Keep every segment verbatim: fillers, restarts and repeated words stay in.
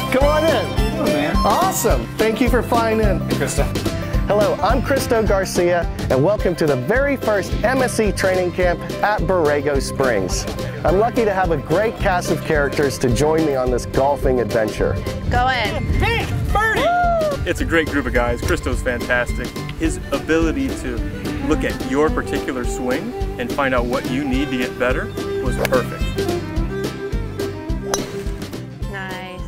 Come on in. Hello, man. Awesome. Thank you for flying in. Hey, Krista. Hello, I'm Cristo Garcia, and welcome to the very first M S C training camp at Borrego Springs. I'm lucky to have a great cast of characters to join me on this golfing adventure. Go in. Hey, birdie! It's a great group of guys. Cristo's fantastic. His ability to look at your particular swing and find out what you need to get better was perfect. Nice.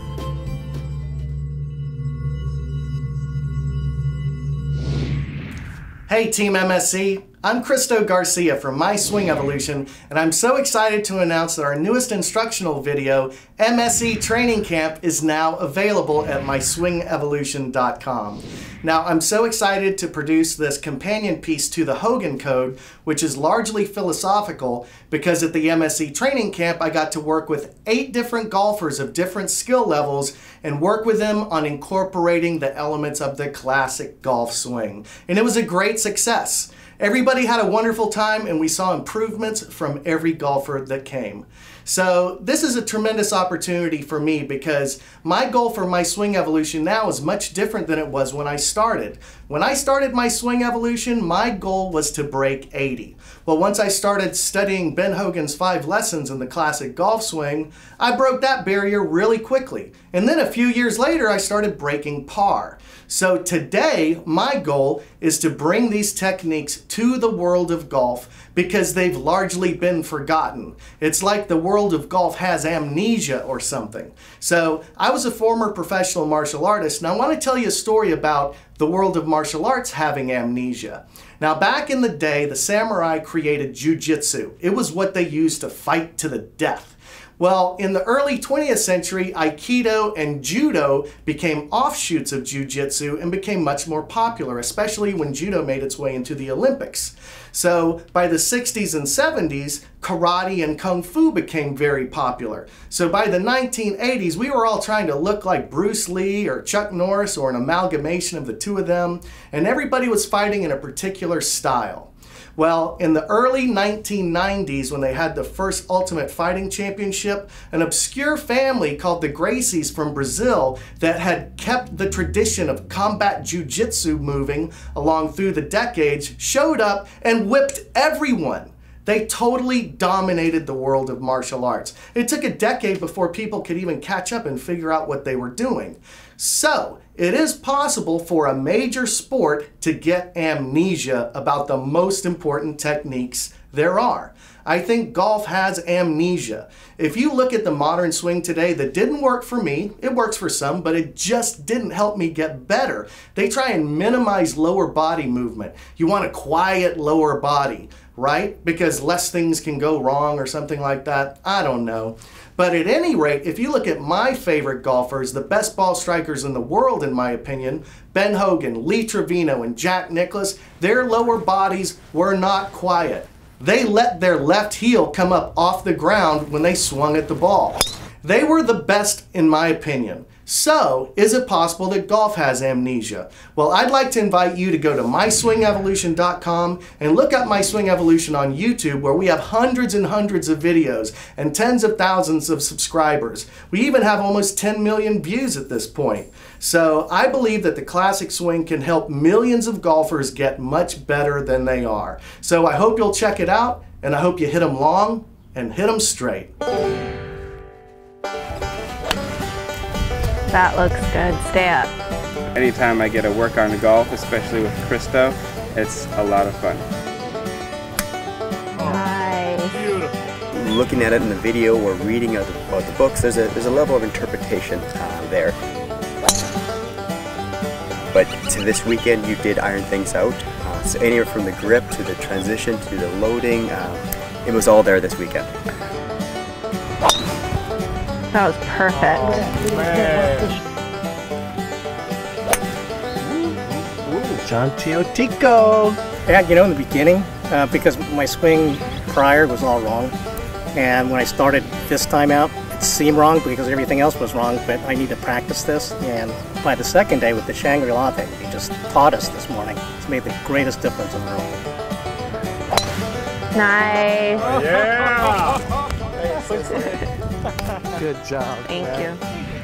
Hey Team M S C, I'm Cristo Garcia from My Swing Evolution, and I'm so excited to announce that our newest instructional video, M S C Training Camp, is now available at my swing evolution dot com. Now, I'm so excited to produce this companion piece to the Hogan Code, which is largely philosophical, because at the M S C Training Camp, I got to work with eight different golfers of different skill levels and work with them on incorporating the elements of the classic golf swing. And it was a great success. Everybody had a wonderful time, and we saw improvements from every golfer that came. So this is a tremendous opportunity for me, because my goal for My Swing Evolution now is much different than it was when I started. When I started My Swing Evolution, my goal was to break eighty. Well, once I started studying Ben Hogan's five lessons in the classic golf swing, I broke that barrier really quickly. And then a few years later, I started breaking par. So today, my goal is to bring these techniques to the world of golf, because they've largely been forgotten. It's like the world of golf has amnesia or something. So I was a former professional martial artist, and I want to tell you a story about the world of martial arts having amnesia. Now, back in the day, the samurai created jiu-jitsu. It was what they used to fight to the death. Well, in the early twentieth century, Aikido and Judo became offshoots of Jiu-Jitsu and became much more popular, especially when Judo made its way into the Olympics. So by the sixties and seventies, Karate and Kung Fu became very popular. So by the nineteen eighties, we were all trying to look like Bruce Lee or Chuck Norris or an amalgamation of the two of them, and everybody was fighting in a particular style. Well, in the early nineteen nineties, when they had the first Ultimate Fighting Championship, an obscure family called the Gracies from Brazil that had kept the tradition of combat jiu-jitsu moving along through the decades showed up and whipped everyone. They totally dominated the world of martial arts. It took a decade before people could even catch up and figure out what they were doing. So, it is possible for a major sport to get amnesia about the most important techniques there are. I think golf has amnesia. If you look at the modern swing today, that didn't work for me. It works for some, but it just didn't help me get better. They try and minimize lower body movement. You want a quiet lower body, right? Because less things can go wrong or something like that. I don't know. But at any rate, if you look at my favorite golfers, the best ball strikers in the world, in my opinion, Ben Hogan, Lee Trevino, and Jack Nicklaus, their lower bodies were not quiet. They let their left heel come up off the ground when they swung at the ball. They were the best, in my opinion. So, is it possible that golf has amnesia? Well, I'd like to invite you to go to my swing evolution dot com and look up My Swing Evolution on YouTube, where we have hundreds and hundreds of videos and tens of thousands of subscribers. We even have almost ten million views at this point. So, I believe that the classic swing can help millions of golfers get much better than they are. So, I hope you'll check it out, and I hope you hit them long and hit them straight. That looks good. Stay up. Anytime I get to work on the golf, especially with Cristo, it's a lot of fun. Nice. Looking at it in the video or reading about the books, there's a, there's a level of interpretation uh, there. But to this weekend, you did iron things out. Uh, so anywhere from the grip to the transition to the loading, uh, it was all there this weekend. That was perfect. Oh, man. John Teotico. Yeah, you know, in the beginning, uh, because my swing prior was all wrong, and when I started this time out, it seemed wrong because everything else was wrong, but I need to practice this, and by the second day with the Shangri-La thing, he just taught us this morning. It's made the greatest difference in the world. Nice. Yeah. Good job. Thank man. you.